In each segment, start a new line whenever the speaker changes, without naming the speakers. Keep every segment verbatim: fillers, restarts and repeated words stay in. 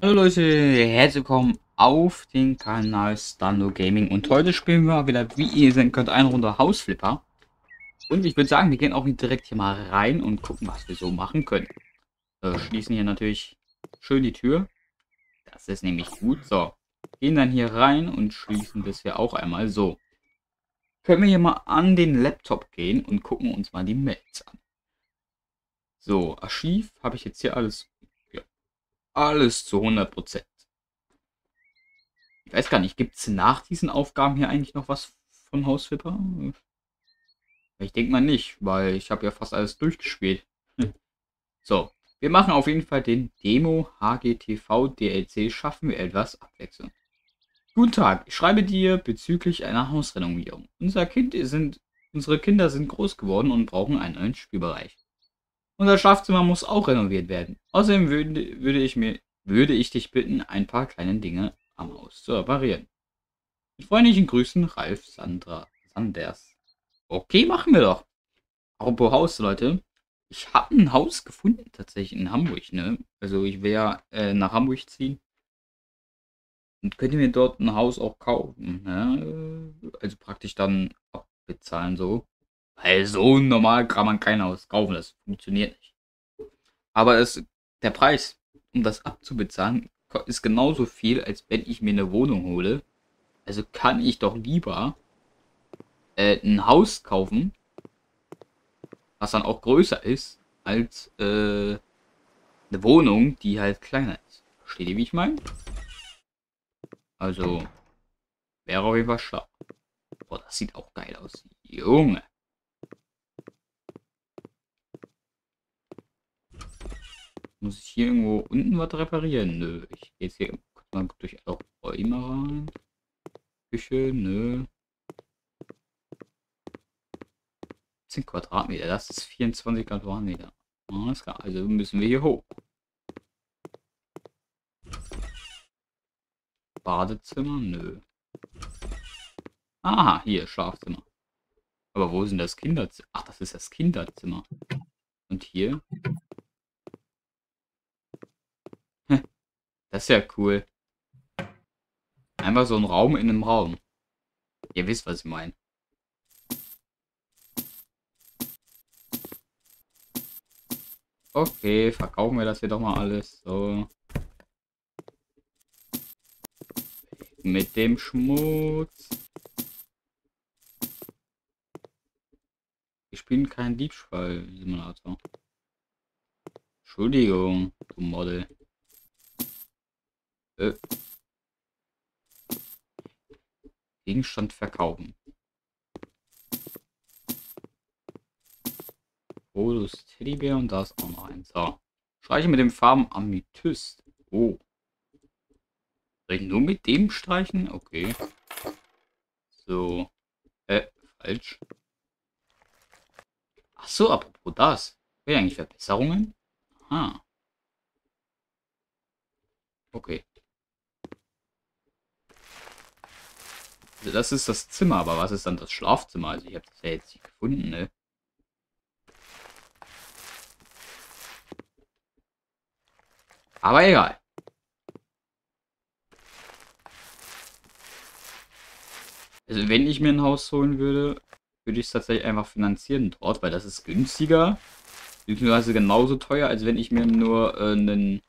Hallo Leute, herzlich willkommen auf den Kanal Stando Gaming und heute spielen wir wieder, wie ihr sehen könnt, eine Runde Hausflipper. Und ich würde sagen, wir gehen auch direkt hier mal rein und gucken, was wir so machen können. Äh, schließen hier natürlich schön die Tür. Das ist nämlich gut. So, gehen dann hier rein und schließen das hier auch einmal. So, können wir hier mal an den Laptop gehen und gucken uns mal die Mails an. So, Archiv habe ich jetzt hier alles, ja, alles zu hundert Prozent. Ich weiß gar nicht, gibt es nach diesen Aufgaben hier eigentlich noch was von Hausflipper? Ich denke mal nicht, weil ich habe ja fast alles durchgespielt. So, wir machen auf jeden Fall den Demo H G T V D L C. Schaffen wir etwas Abwechslung. Guten Tag, ich schreibe dir bezüglich einer Hausrenovierung. Unser Kind sind, unsere Kinder sind groß geworden und brauchen einen neuen Spielbereich. Unser Schlafzimmer muss auch renoviert werden. Außerdem würde, würde ich mir, würde ich dich bitten, ein paar kleine Dinge am Haus zu reparieren. Mit freundlichen Grüßen, Ralf Sandra Sanders. Okay, machen wir doch. Apropos Haus, Leute. Ich habe ein Haus gefunden, tatsächlich in Hamburg, ne? Also ich werde äh, nach Hamburg ziehen und könnte mir dort ein Haus auch kaufen, ne? Also praktisch dann abbezahlen so. Weil so normal kann man kein Haus kaufen, das funktioniert nicht. Aber es, der Preis, um das abzubezahlen, ist genauso viel, als wenn ich mir eine Wohnung hole. Also kann ich doch lieber äh, ein Haus kaufen, was dann auch größer ist als äh, eine Wohnung, die halt kleiner ist. Versteht ihr, wie ich meine? Also, wäre auf jeden Fall schlau. Boah, das sieht auch geil aus. Junge. Muss ich hier irgendwo unten was reparieren? Nö. Ich gehe jetzt hier mal durch alle Räume rein. Küche, nö. zehn Quadratmeter, das ist vierundzwanzig Quadratmeter. Alles klar, also müssen wir hier hoch. Badezimmer, nö. Aha, hier, Schlafzimmer. Aber wo sind das Kinderzimmer? Ach, das ist das Kinderzimmer. Und hier? Das ist ja cool. Einfach so ein Raum in einem Raum. Ihr wisst, was ich meine. Okay, verkaufen wir das hier doch mal alles. So. Mit dem Schmutz. Wir spielen keinen Diebstahl-Simulator. Entschuldigung, du Model. Äh. Gegenstand verkaufen. Fotos Teddybär und da ist auch noch eins. So. Streiche mit dem Farben Amethyst. Oh. Soll ich nur mit dem streichen? Okay. So. Äh, falsch. Ach so, apropos das. Wäre eigentlich Verbesserungen? Ah. Okay. Also das ist das Zimmer, aber was ist dann das Schlafzimmer? Also ich habe das ja jetzt nicht gefunden, ne? Aber egal. Also wenn ich mir ein Haus holen würde, würde ich es tatsächlich einfach finanzieren dort, weil das ist günstiger. Beziehungsweise genauso teuer, als wenn ich mir nur äh, einen,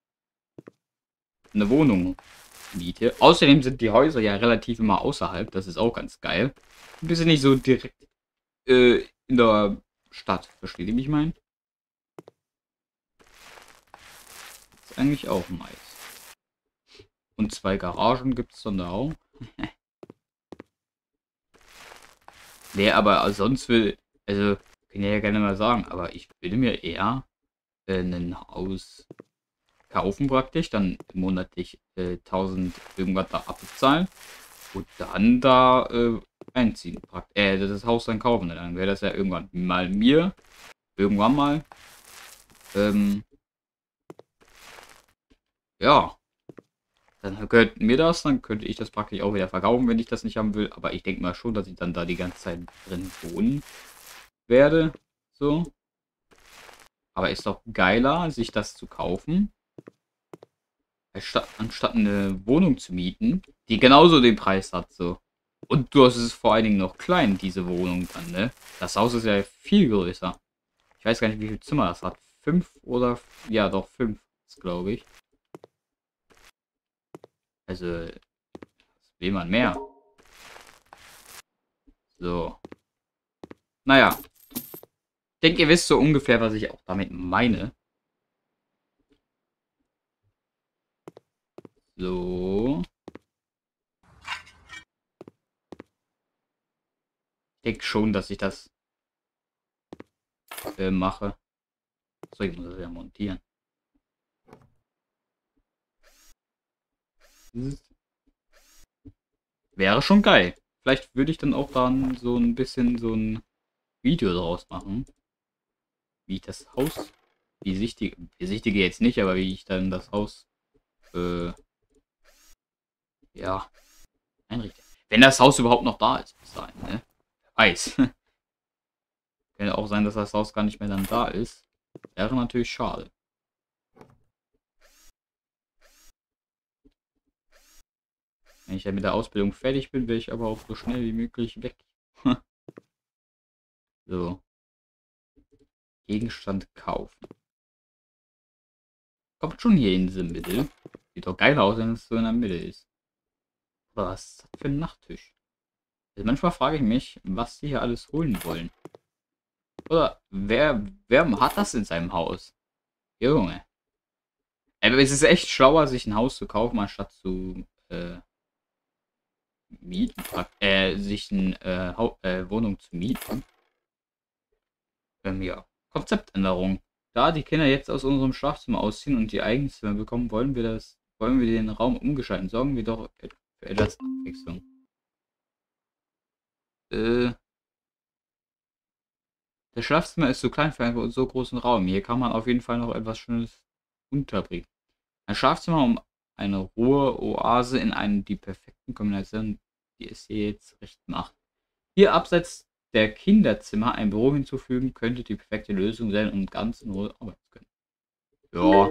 eine Wohnung miete. Außerdem sind die Häuser ja relativ immer außerhalb. Das ist auch ganz geil. Ein bisschen nicht so direkt äh, in der Stadt. Versteht ihr, wie ich meine? Ist eigentlich auch nice. Und zwei Garagen gibt es dann da auch. Wer aber sonst will, also, kann ich ja gerne mal sagen, aber ich würde mir eher äh, ein Haus kaufen praktisch, dann monatlich äh, tausend irgendwas da abbezahlen und dann da äh, einziehen. Praktisch. Äh, das Haus dann kaufen. Dann wäre das ja irgendwann mal mir, irgendwann mal. Ähm, ja, dann gehört mir das, dann könnte ich das praktisch auch wieder verkaufen, wenn ich das nicht haben will. Aber ich denke mal schon, dass ich dann da die ganze Zeit drin wohnen werde. So. Aber ist doch geiler, sich das zu kaufen, Anstatt, anstatt eine Wohnung zu mieten, die genauso den Preis hat, so. Und du hast es vor allen Dingen noch klein, diese Wohnung dann, ne? Das Haus ist ja viel größer. Ich weiß gar nicht, wie viele Zimmer das hat. Fünf oder... Ja, doch, fünf, glaube ich. Also, was will man mehr? So. Naja. Ich denke, ihr wisst so ungefähr, was ich auch damit meine. So. Ich denke schon, dass ich das äh, mache. So, ich muss das ja montieren. Wäre schon geil. Vielleicht würde ich dann auch dann so ein bisschen so ein Video daraus machen. Wie ich das Haus besichtige. Besichtige jetzt nicht, aber wie ich dann das Haus äh, ja, einrichte. Wenn das Haus überhaupt noch da ist bis dahin, ne? Wer weiß. Könnte auch sein, dass das Haus gar nicht mehr dann da ist. Wäre natürlich schade. Wenn ich dann mit der Ausbildung fertig bin, will ich aber auch so schnell wie möglich weg. So. Gegenstand kaufen. Kommt schon hier in diese Mitte. Sieht doch geil aus, wenn es so in der Mitte ist. Aber was ist das für ein Nachttisch? Also manchmal frage ich mich, was die hier alles holen wollen. Oder wer, wer hat das in seinem Haus? Junge. Aber es ist echt schlauer, sich ein Haus zu kaufen, anstatt zu äh, mieten. Äh, sich eine äh, äh, Wohnung zu mieten. Ähm, ja. Konzeptänderung. Da die Kinder jetzt aus unserem Schlafzimmer ausziehen und die Eigenzimmer bekommen, wollen wir das, wollen wir den Raum umgestalten. Sorgen wir doch für etwas Abwechslung. Äh, das Schlafzimmer ist zu klein für einen so großen Raum. Hier kann man auf jeden Fall noch etwas Schönes unterbringen. Ein Schlafzimmer, um eine Ruhe-Oase in einem die perfekten Kombinationen, die es hier jetzt recht macht. Hier abseits der Kinderzimmer ein Büro hinzufügen, könnte die perfekte Lösung sein, um ganz in Ruhe arbeiten zu können. Ja.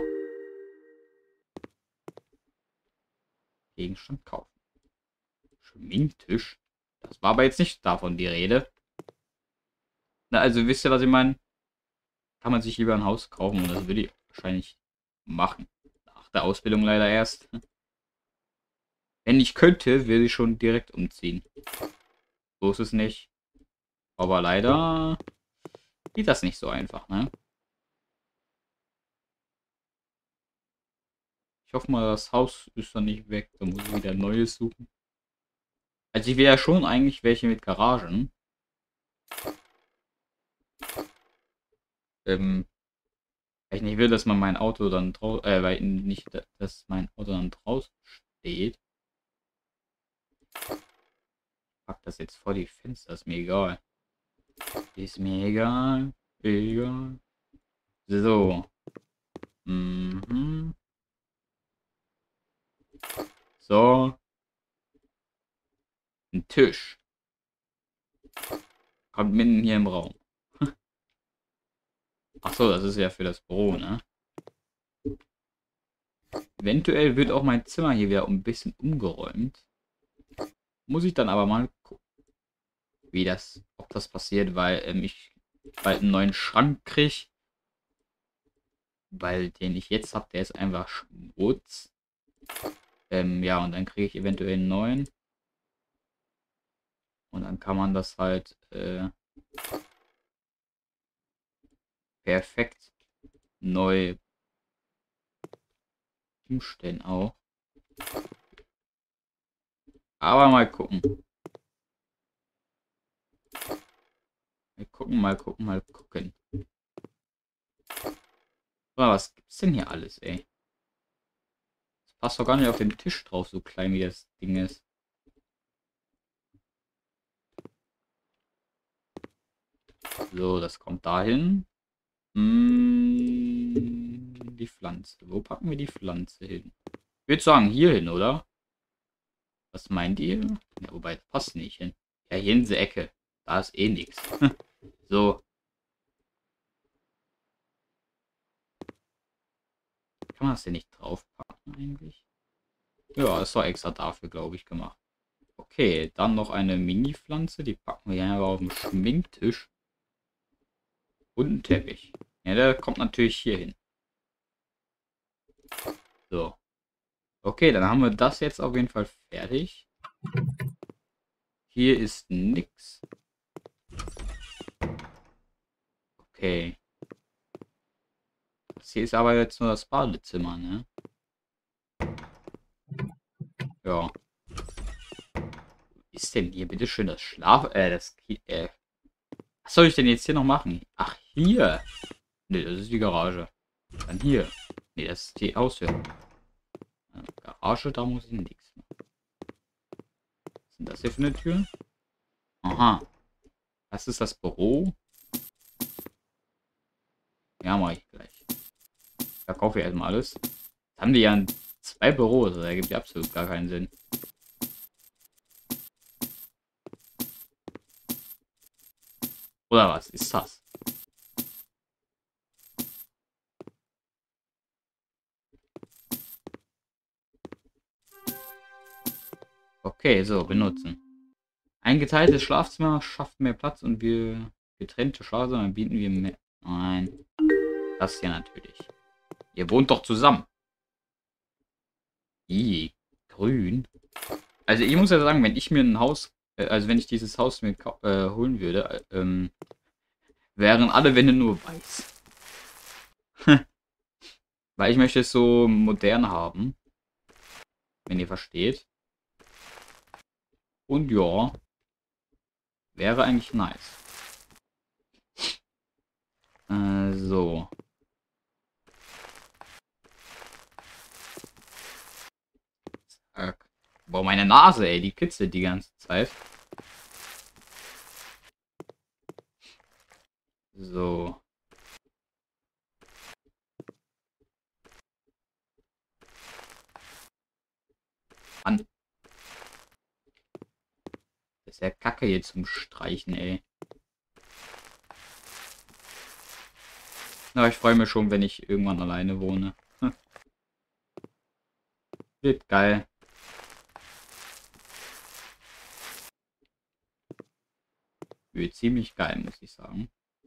Gegenstand kaufen. Schminktisch. Das war aber jetzt nicht davon die Rede. Na, also wisst ihr, was ich meine? Kann man sich lieber ein Haus kaufen und das würde ich wahrscheinlich machen. Nach der Ausbildung leider erst. Wenn ich könnte, würde ich schon direkt umziehen. So ist es nicht. Aber leider geht das nicht so einfach, ne? Ich hoffe mal, das Haus ist dann nicht weg. Da muss ich wieder ein neues suchen. Also ich will ja schon eigentlich welche mit Garagen. Ähm, weil ich nicht will, dass man mein Auto dann draußen, äh, weil nicht, dass mein Auto dann draußen steht. Pack das jetzt vor die Fenster, ist mir egal. Ist mir egal. Egal. So. Mhm. So. Ein Tisch. Kommt mitten hier im Raum. Achso, das ist ja für das Büro, ne? Eventuell wird auch mein Zimmer hier wieder ein bisschen umgeräumt. Muss ich dann aber mal gucken, wie das, ob das passiert, weil ähm, ich bald einen neuen Schrank kriege. Weil den ich jetzt habe, der ist einfach Schmutz. Ähm, ja, und dann kriege ich eventuell einen neuen. Und dann kann man das halt äh, perfekt neu umstellen auch. Aber mal gucken. Mal gucken, mal gucken, mal gucken. So, was gibt's denn hier alles, ey? Das passt doch gar nicht auf den Tisch drauf, so klein wie das Ding ist. So, das kommt dahin. Hm, die Pflanze. Wo packen wir die Pflanze hin? Ich würde sagen, hier hin, oder? Was meint ihr? Ja, wobei, das passt nicht hin. Ja, hier in diese Ecke. Da ist eh nichts. So. Kann man das denn nicht draufpacken eigentlich? Ja, ist doch extra dafür, glaube ich, gemacht. Okay, dann noch eine Mini-Pflanze. Die packen wir hier auf den Schminktisch. Und einen Teppich. Ja, der kommt natürlich hier hin. So. Okay, dann haben wir das jetzt auf jeden Fall fertig. Hier ist nix. Okay. Das hier ist aber jetzt nur das Badezimmer, ne? Ja. Ist denn hier bitte schön das Schlaf... Äh, das... Äh, was soll ich denn jetzt hier noch machen? Ach, hier. Ne, das ist die Garage. Dann hier. Ne, das ist die Haustür. Äh, Garage, da muss ich nichts machen. Was ist denn das hier für eine Tür? Aha. Das ist das Büro. Ja, mache ich gleich. Verkaufe ich erstmal alles. Jetzt haben die ja zwei Büros. Das ergibt ja absolut gar keinen Sinn. Oder was ist das? Okay, so, benutzen. Ein geteiltes Schlafzimmer schafft mehr Platz und wir getrennte Schlafzimmer bieten wir mehr. Nein. Das hier natürlich. Ihr wohnt doch zusammen. Ih, grün. Also ich muss ja sagen, wenn ich mir ein Haus, äh, also wenn ich dieses Haus mir äh, holen würde, äh, ähm, wären alle Wände nur weiß. Weil ich möchte es so modern haben. Wenn ihr versteht. Und ja, wäre eigentlich nice. Äh, so. Zack. Boah, meine Nase, ey, die kitzelt die ganze Zeit. So. An. Das ist ja Kacke hier zum Streichen, ey. Aber ich freue mich schon, wenn ich irgendwann alleine wohne. Hm. Wird geil. Wird ziemlich geil, muss ich sagen.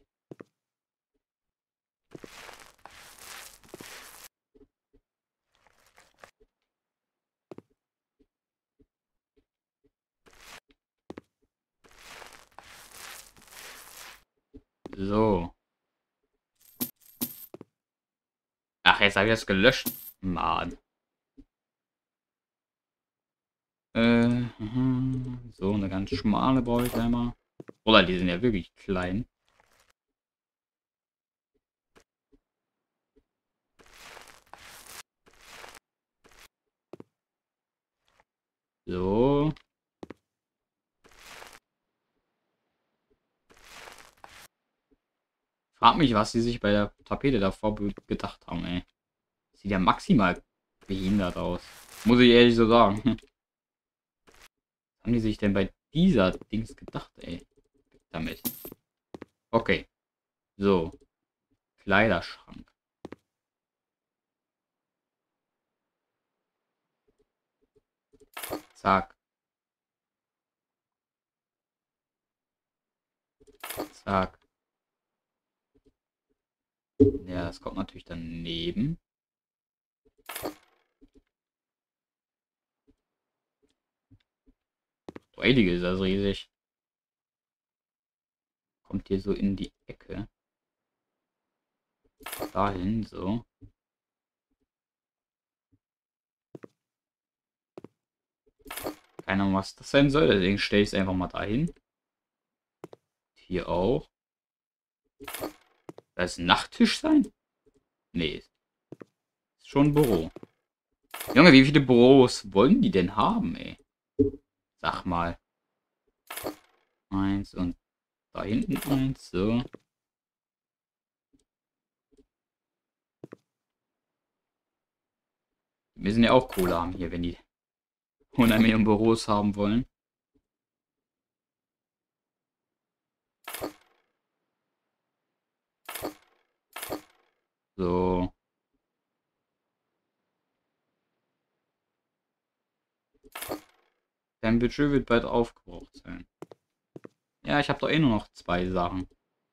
So. Ach, jetzt habe ich das gelöscht. Mann. Äh, mhm. So, eine ganz schmale brauche ich einmal. Oder die sind ja wirklich klein. So. Frag mich, was sie sich bei der Tapete davor gedacht haben, ey. Sieht ja maximal behindert aus. Muss ich ehrlich so sagen. Was haben die sich denn bei dieser Dings gedacht, ey? Damit. Okay. So. Kleiderschrank. Zack. Zack. Ja, das kommt natürlich daneben. Du Heilige, ist das riesig. Kommt hier so in die Ecke. Dahin, so. Keine Ahnung, was das sein soll. Deswegen stelle ich es einfach mal dahin. Hier auch. Soll das ein Nachttisch sein? Nee. Ist schon ein Büro. Junge, wie viele Büros wollen die denn haben, ey? Sag mal. Eins und da hinten eins, so. Die müssen ja auch Kohle haben hier, wenn die hundert Millionen Büros haben wollen. So. Dein Budget wird bald aufgebraucht sein. Ja, ich habe doch eh nur noch zwei Sachen.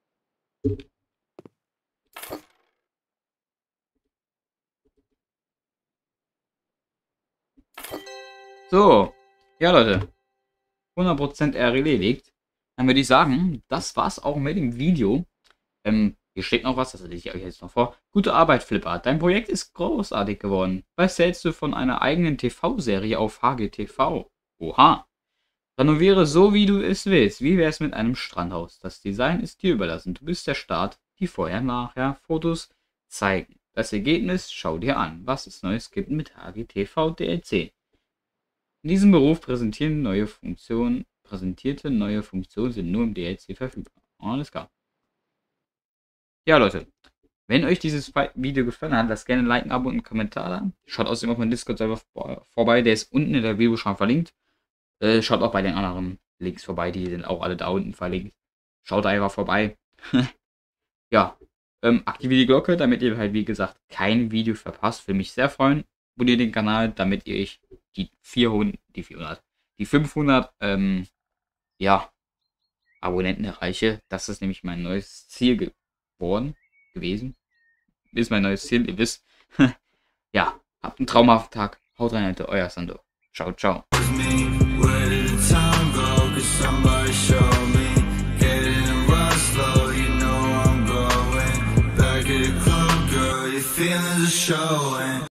So. Ja, Leute. hundert Prozent erledigt. Dann würde ich sagen, das war's auch mit dem Video. Ähm, hier steht noch was, das lese ich euch jetzt noch vor. Gute Arbeit, Flipper. Dein Projekt ist großartig geworden. Was hältst du von einer eigenen T V-Serie auf H G T V? Oha. Renoviere so, wie du es willst. Wie wär's mit einem Strandhaus? Das Design ist dir überlassen. Du bist der Start. Die Vorher-Nachher-Fotos zeigen. Das Ergebnis schau dir an, was es Neues gibt mit H G T V D L C. In diesem Beruf präsentieren neue Funktionen, präsentierte neue Funktionen sind nur im D L C verfügbar. Alles klar. Ja, Leute. Wenn euch dieses Video gefallen hat, lasst gerne ein Like, ein Abo und einen Kommentar da. Schaut außerdem auf meinem Discord-Server vorbei, der ist unten in der Videobeschreibung verlinkt. Äh, schaut auch bei den anderen Links vorbei, die sind auch alle da unten verlinkt. Schaut einfach vorbei. Ja, ähm, aktiviert die Glocke, damit ihr halt, wie gesagt, kein Video verpasst. Würde mich sehr freuen. Abonniert den Kanal, damit ihr euch die vierhundert, die vierhundert, die fünfhundert, ähm, ja, Abonnenten erreiche. Das ist nämlich mein neues Ziel geworden, gewesen. Ist mein neues Ziel, ihr wisst. Ja, habt einen traumhaften Tag. Haut rein, Leute, euer Sando. Ciao, ciao. Feeling the show.